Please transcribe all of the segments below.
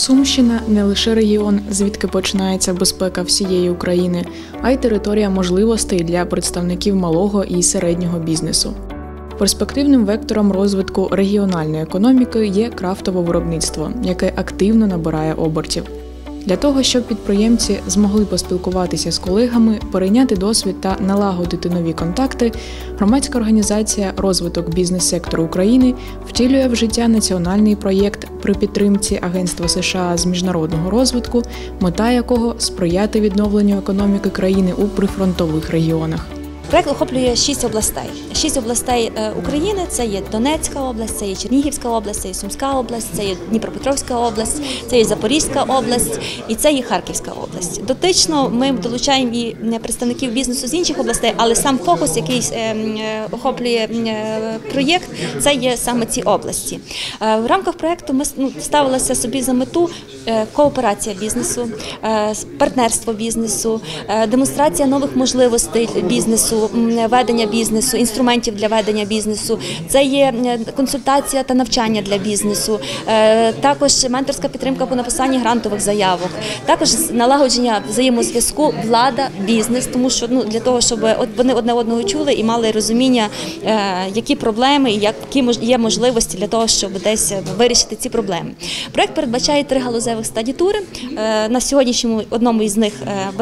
Сумщина – не лише регіон, звідки починається безпека всієї України, а й територія можливостей для представників малого і середнього бізнесу. Перспективним вектором розвитку регіональної економіки є крафтове виробництво, яке активно набирає обертів. Для того, щоб підприємці змогли поспілкуватися з колегами, перейняти досвід та налагодити нові контакти, громадська організація «Розвиток бізнес-сектору України» втілює в життя національний проєкт при підтримці Агентства США з міжнародного розвитку, мета якого – сприяти відновленню економіки країни у прифронтових регіонах. Проєкт охоплює 6 областей. 6 областей України – це є Донецька область, це є Чернігівська область, це є Сумська область, це є Дніпропетровська область, це є Запорізька область і це є Харківська область. Дотично ми долучаємо і представників бізнесу з інших областей, але сам фокус, який охоплює проєкт, це є саме ці області. В рамках проєкту ми ставилися собі за мету кооперація бізнесу, партнерство бізнесу, демонстрація нових можливостей бізнесу, ведення бізнесу, інструментів для ведення бізнесу, це є консультація та навчання для бізнесу, також менторська підтримка по написанні грантових заявок, також налагодження взаємозв'язку влада-бізнес, тому що для того, щоб вони одне одного чули і мали розуміння, які проблеми і які є можливості для того, щоб десь вирішити ці проблеми. Проєкт передбачає 3 галузевих стадіатури. На сьогоднішньому одному із них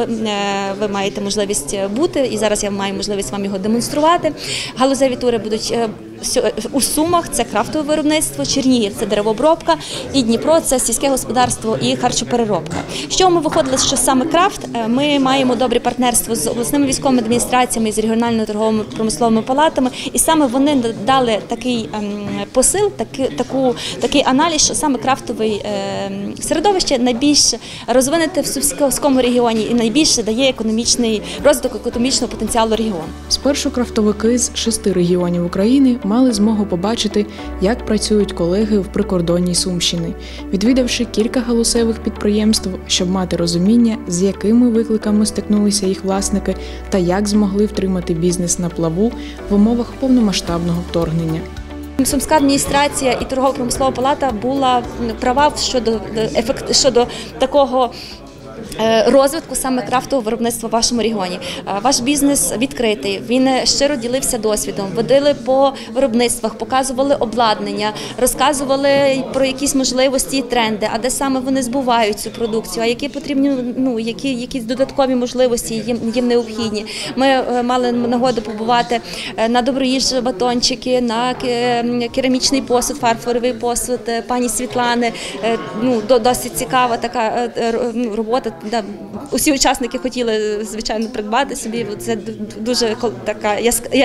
ви маєте можливість бути, і зараз я маю можливість вам його демонструвати. Галузеві тури будуть у Сумах – це крафтове виробництво, Чернігів – це деревообробка, і Дніпро – це сільське господарство і харчопереробка. З чого ми виходили, що саме крафт? Ми маємо добре партнерство з обласними військовими адміністраціями, з регіональними торговими промисловими палатами, і саме вони дали такий посил, такий аналіз, що саме крафтове середовище найбільш розвинуте в Сумському регіоні і найбільше дає економічний розвиток економічного потенціалу регіону. Спершу крафтовики з 6 регіонів України мали змогу побачити, як працюють колеги в прикордонній Сумщини, відвідавши кілька галузевих підприємств, щоб мати розуміння, з якими викликами стикнулися їх власники та як змогли втримати бізнес на плаву в умовах повномасштабного вторгнення. Сумська адміністрація і торгово-промислова палата була права щодо такого розвитку саме крафтового виробництва в вашому регіоні. Ваш бізнес відкритий, він щиро ділився досвідом, водили по виробництвах, показували обладнання, розказували про якісь можливості і тренди, а де саме вони збувають цю продукцію, а які потрібні, які додаткові можливості їм необхідні. Ми мали нагоду побувати на доброїжджі батончики, на керамічний посуд, фарфоровий посуд пані Світлани. Досить цікава така робота. Усі учасники хотіли, звичайно, придбати собі. Це дуже така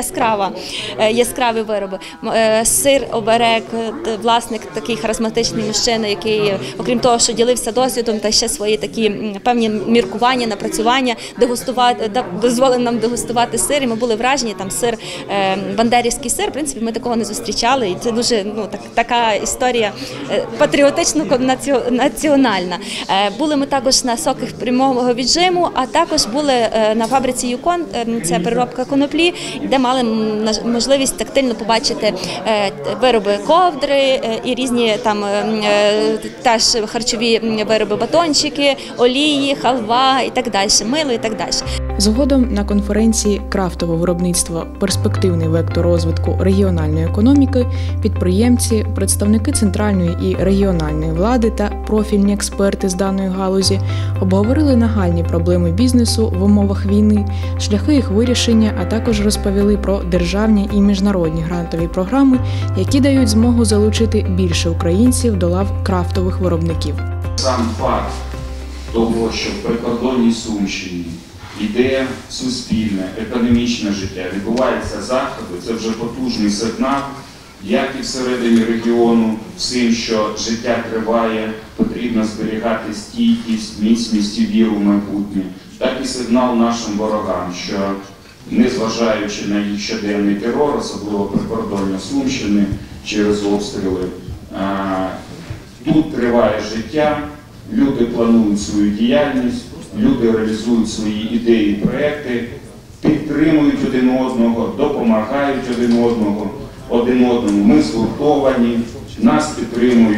яскраві вироби. Сир Оберег, власник, такий харизматичний мужчина, який, окрім того, що ділився досвідом, та ще свої такі певні міркування, напрацювання, дозволив нам дегустувати сир, і ми були вражені, там сир, бандерівський сир, в принципі, ми такого не зустрічали, і це дуже така історія патріотично-національна. Були ми також на соках прямого віджиму, а також були на фабриці Юкон, це переробка коноплі, де мали можливість тактильно побачити вироби ковдри і різні там теж харчові вироби, батончики, олії, халва і так далі, мило і так далі. Згодом на конференції «Крафтове виробництво. Перспективний вектор розвитку регіональної економіки» підприємці, представники центральної і регіональної влади та профільні експерти з даної галузі обговорили нагальні проблеми бізнесу в умовах війни, шляхи їх вирішення, а також розповіли про державні і міжнародні грантові програми, які дають змогу залучити більше українців до лав крафтових виробників. Сам факт того, що в прикордонній Сумщині іде суспільне, економічне життя, відбуваються заходи, це вже потужний сигнал, як і всередині регіону, всім, що життя триває, потрібно зберігати стійкість, міцність і віру в майбутнє, так і сигнал нашим ворогам, що незважаючи на їх щоденний терор, особливо прикордоння Сумщини через обстріли, тут триває життя, люди планують свою діяльність, люди реалізують свої ідеї і проекти, підтримують один одного, допомагають один одному. Ми згуртовані, нас підтримують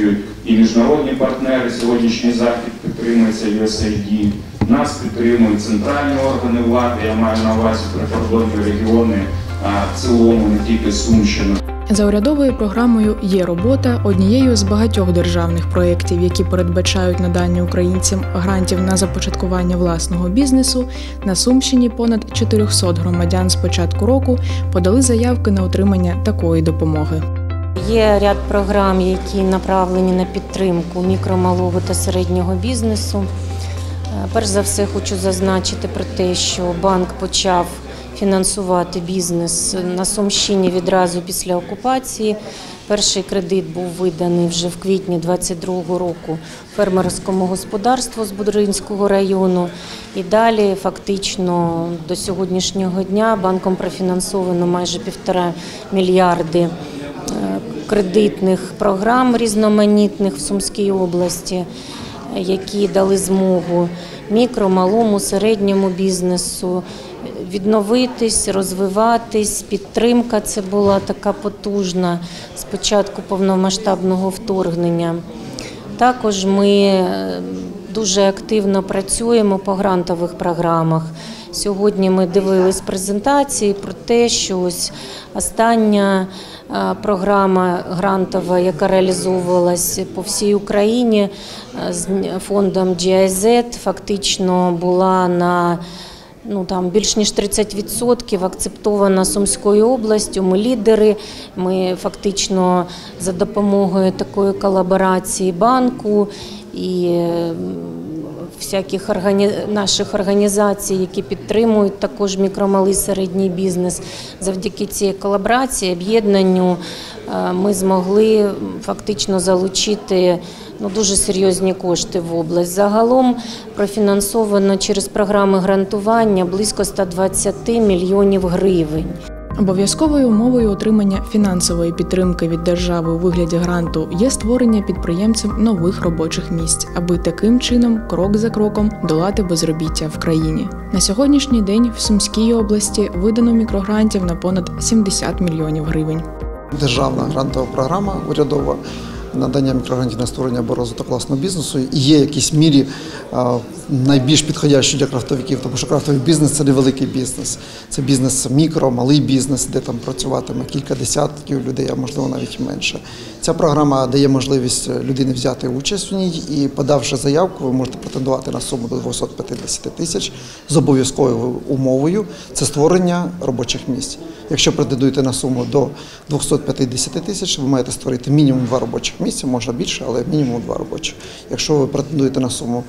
і міжнародні партнери. Сьогоднішній захід підтримується USAID. Нас підтримують центральні органи влади, я маю на увазі прикордонні регіони, в цілому не тільки Сумщина. За урядовою програмою «Є робота» однією з багатьох державних проєктів, які передбачають надання українцям грантів на започаткування власного бізнесу, на Сумщині понад 400 громадян з початку року подали заявки на отримання такої допомоги. Є ряд програм, які направлені на підтримку мікро, малого та середнього бізнесу. Перш за все, хочу зазначити про те, що банк почав фінансувати бізнес на Сумщині відразу після окупації. Перший кредит був виданий вже в квітні 2022 року фермерському господарству з Будринського району. І далі фактично до сьогоднішнього дня банком профінансовано майже 1,5 мільярди кредитних програм різноманітних в Сумській області, які дали змогу мікро, малому, середньому бізнесу відновитись, розвиватись. Підтримка це була така потужна з початку повномасштабного вторгнення. Також ми дуже активно працюємо по грантових програмах. Сьогодні ми дивились презентації про те, що ось остання програма грантова, яка реалізовувалась по всій Україні з фондом GIZ, фактично була на більш ніж 30% акцептована Сумською областю. Ми лідери, ми фактично за допомогою такої колаборації банку і всяких наших організацій, які підтримують також мікро, малий, середній бізнес. Завдяки цій колаборації, об'єднанню ми змогли фактично залучити дуже серйозні кошти в область. Загалом профінансовано через програми грантування близько 120 мільйонів гривень. Обов'язковою умовою отримання фінансової підтримки від держави у вигляді гранту є створення підприємцям нових робочих місць, аби таким чином, крок за кроком, долати безробіття в країні. На сьогоднішній день в Сумській області видано мікрогрантів на понад 70 мільйонів гривень. Державна грантова програма урядова надання мікрогрантів на створення або розвиток власного бізнесу і є в якійсь мірі найбільш підходящою для крафтовиків, тому що крафтовий бізнес – це невеликий бізнес. Це бізнес мікро, малий бізнес, де там працюватиме кілька десятків людей, а можливо навіть менше. Ця програма дає можливість людині взяти участь у ній і, подавши заявку, ви можете претендувати на суму до 250 тисяч з обов'язковою умовою – це створення робочих місць. Якщо претендуєте на суму до 250 тисяч, ви маєте створити мінімум 2 робочих місця, можна більше, але мінімум 2 робочих. Якщо ви претендуєте на суму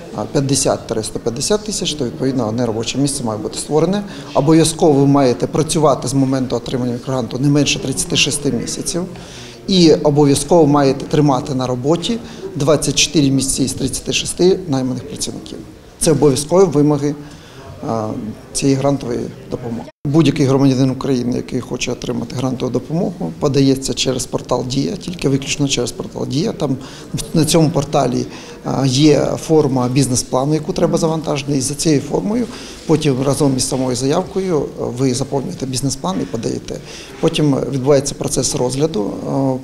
50-150 тисяч, то відповідно одне робоче місце має бути створене. Обов'язково ви маєте працювати з моменту отримання мікрогранту не менше 36 місяців. І обов'язково маєте тримати на роботі 24 місяці із 36 найманих працівників. Це обов'язкові вимоги цієї грантової допомоги. Будь-який громадянин України, який хоче отримати грантову допомогу, подається через портал «Дія», тільки виключно через портал «Дія». Там на цьому порталі є форма бізнес-плану, яку треба завантажити, і за цією формою потім разом із самою заявкою ви заповнюєте бізнес-план і подаєте. Потім відбувається процес розгляду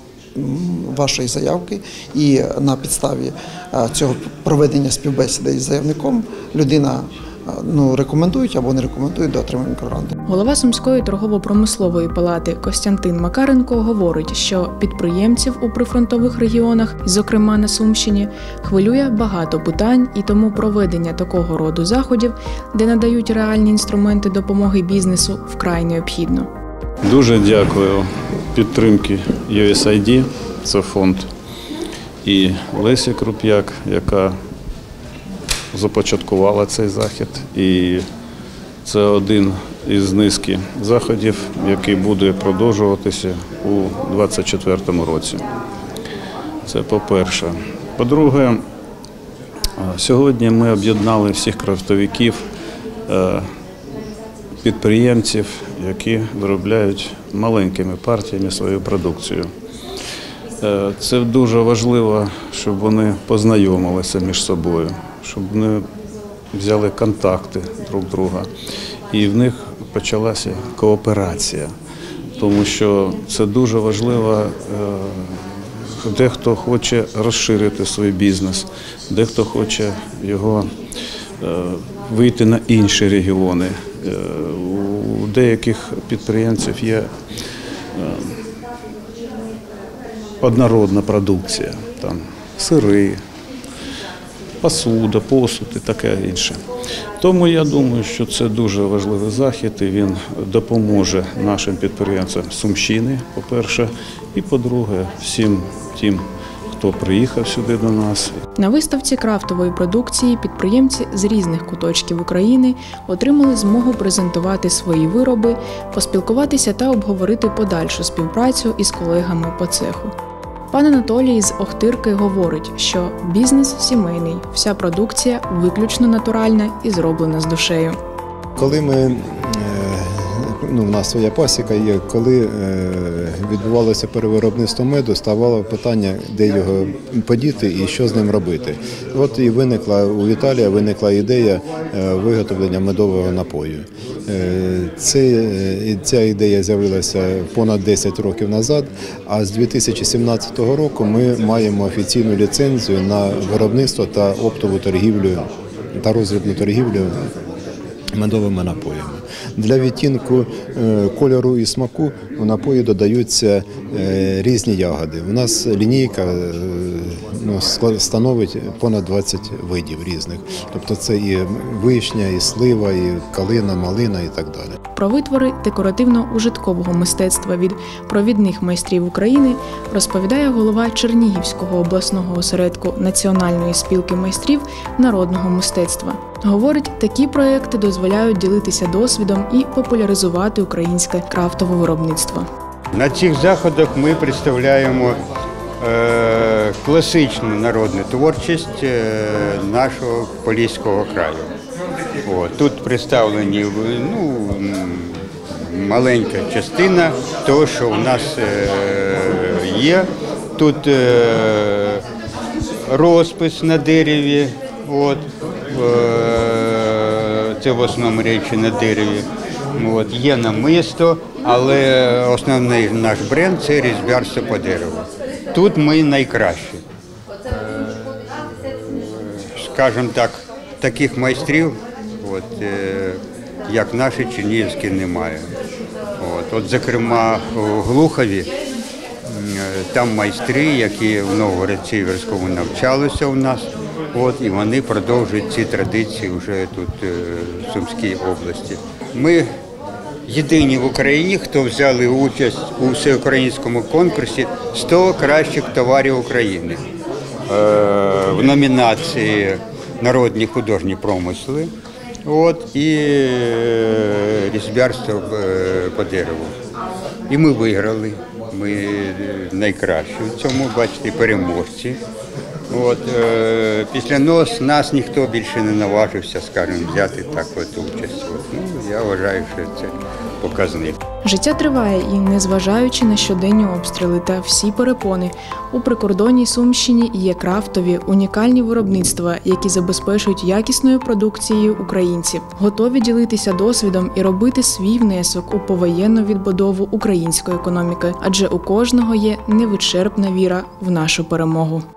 вашої заявки, і на підставі цього проведення співбесіди із заявником людина рекомендують або не рекомендують до отримання мікрогранту. Голова Сумської торгово-промислової палати Костянтин Макаренко говорить, що підприємців у прифронтових регіонах, зокрема на Сумщині, хвилює багато питань, і тому проведення такого роду заходів, де надають реальні інструменти допомоги бізнесу, вкрай необхідно. Дуже дякую підтримки USAID, це фонд, і Лесі Круп'як, яка започаткувала цей захід, і це один із низки заходів, який буде продовжуватися у 2024 році. Це по-перше. По-друге, сьогодні ми об'єднали всіх крафтовиків, підприємців, які виробляють маленькими партіями свою продукцію. Це дуже важливо, щоб вони познайомилися між собою, щоб вони взяли контакти друг друга. І в них почалася кооперація, тому що це дуже важливо Дехто хоче розширити свій бізнес, дехто хоче його вийти на інші регіони. У деяких підприємців є однородна продукція, там сири, посуда, посуд і таке інше. Тому я думаю, що це дуже важливий захід, і він допоможе нашим підприємцям Сумщини, по-перше, і, по-друге, всім тим, хто приїхав сюди до нас. На виставці крафтової продукції підприємці з різних куточків України отримали змогу презентувати свої вироби, поспілкуватися та обговорити подальшу співпрацю із колегами по цеху. Пан Анатолій з Охтирки говорить, що бізнес сімейний, вся продукція виключно натуральна і зроблена з душею. Коли у нас своя пасіка є, коли відбувалося перевиробництво меду, ставало питання, де його подіти і що з ним робити. От і у Віталія виникла ідея виготовлення медового напою. Ця ідея з'явилася понад 10 років назад, а з 2017 року ми маємо офіційну ліцензію на виробництво та оптову торгівлю та роздрібну торгівлю медовими напоями. Для відтінку кольору і смаку в напої додаються різні ягоди. У нас лінійка становить понад 20 видів різних. Тобто це і вишня, і слива, і калина, малина і так далі. Про витвори декоративно-ужиткового мистецтва від провідних майстрів України розповідає голова Чернігівського обласного осередку Національної спілки майстрів народного мистецтва. Говорить, такі проекти дозволяють ділитися досвідом і популяризувати українське крафтове виробництво. На цих заходах ми представляємо класичну народну творчість нашого Поліського краю. Тут представлені маленька частина того, що у нас є. Тут розпис на дереві, це в основному речі на дереві. Є намисто, але основний наш бренд – це різьбярство по дереву. Тут ми найкращі. Скажімо так, таких майстрів, як наші чернігівські, немає. Зокрема, у Глухові там майстри, які в Новгород-Сіверському навчалися у нас, і вони продовжують ці традиції вже тут в Сумській області. Ми єдині в Україні, хто взяли участь у всеукраїнському конкурсі «100 кращих товарів України» в номінації «Народні художні промисли» і різьбярство по дереву. І ми виграли, ми найкращі в цьому, бачите, переможці. Після нас ніхто більше не наважився, скажімо, взяти участь. Я вважаю, що це показник. Життя триває і, незважаючи на щоденні обстріли та всі перепони, у прикордонній Сумщині є крафтові, унікальні виробництва, які забезпечують якісною продукцією українців, готові ділитися досвідом і робити свій внесок у повоєнну відбудову української економіки, адже у кожного є невичерпна віра в нашу перемогу.